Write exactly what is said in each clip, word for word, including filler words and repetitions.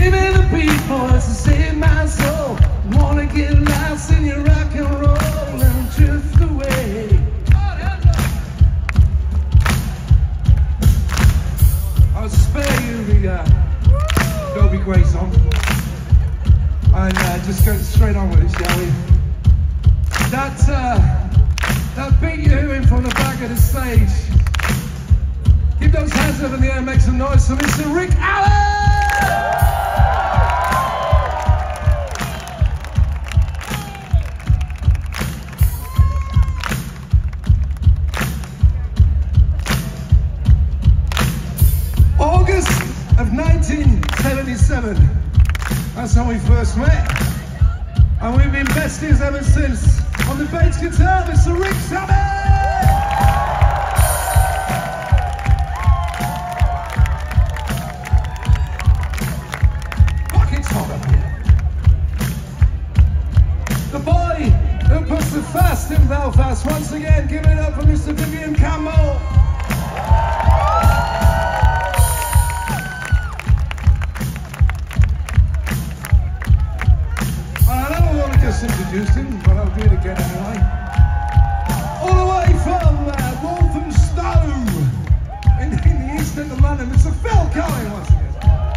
Give me the beat, boys, to save my soul. Wanna get lost in your rock and roll and drift away. I'll spare you the uh, Dobie Gray song. And uh, just go straight on with it, shall we? That, uh, that beat you're hearing from the back of the stage. Keep those hands up in the air, make some noise for Mister Rick Allen! August of nineteen seventy-seven, that's when we first met, and we've been besties ever since. On the bass guitar, Mister Rick Allen! Fucking hot up here. The boy who puts the fast in Belfast. Once again, give it up for Mister Vivian Campbell. Introduced him, but I'll do it again anyway. All the way from uh, Walthamstow in, in the east end of London, Mister Phil Cohen once again.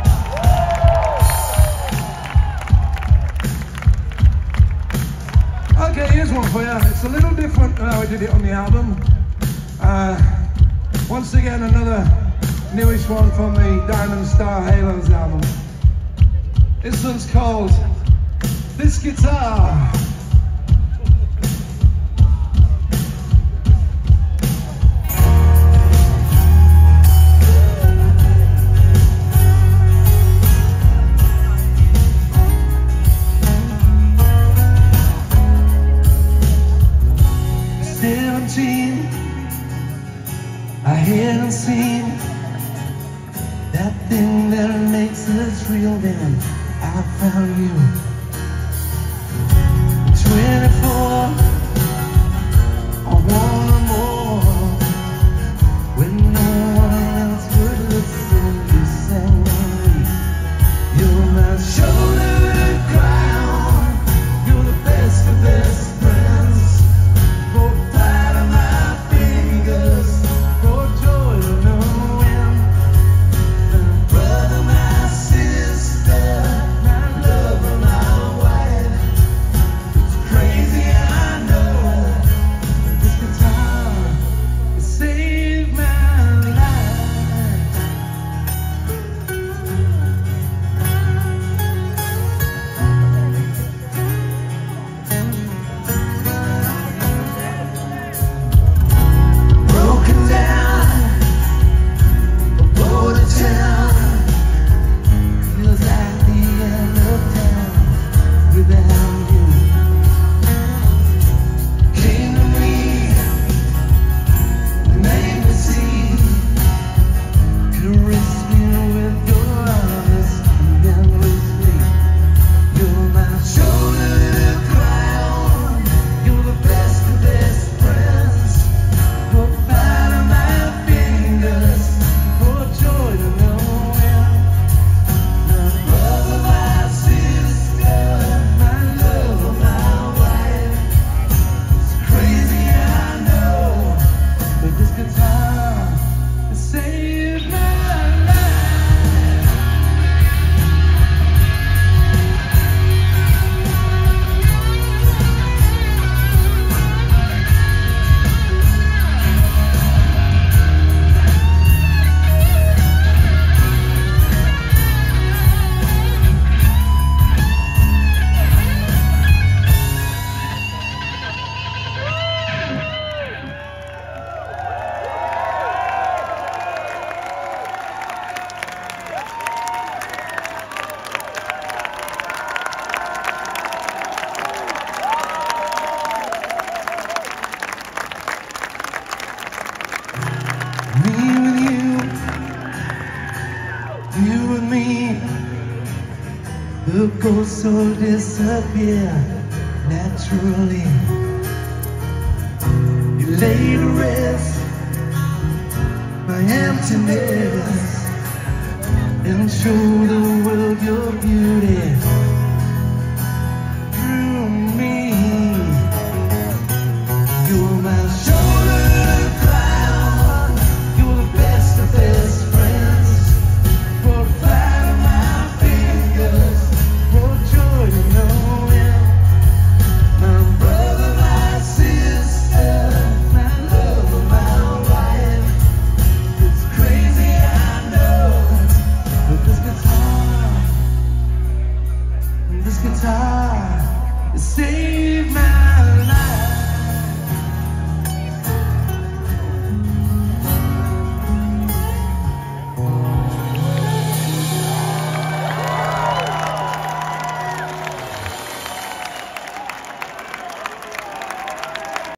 Okay, here's one for you. It's a little different than how I did it on the album. Uh, once again, another newish one from the Diamond Star Halos album. This one's called This Guitar. Seventeen, I hadn't seen that thing that makes us real. Then I found you. twenty-four, I want more. When no one else would listen, you sang me. You're my shoulder to cry on. You're the best of best friends. For flat of my fingers, for joy to no end. My brother, my sister, my lover, my wife. Crazy, I know. This guitar saved my life. Broken down, a border town. Feels like the end of town without you. Came to me, made me see, caress me with your arms, and then with me. You're my shoulder to cry on. You're the best of best friends. For fat of my fingers, for joy to no end. My brother, my sister, my lover, my wife. Crazy, I know, but this guitar has saved my life. Me with you, you and me. The ghosts will disappear naturally. You lay to rest my emptiness, and show the world your beauty.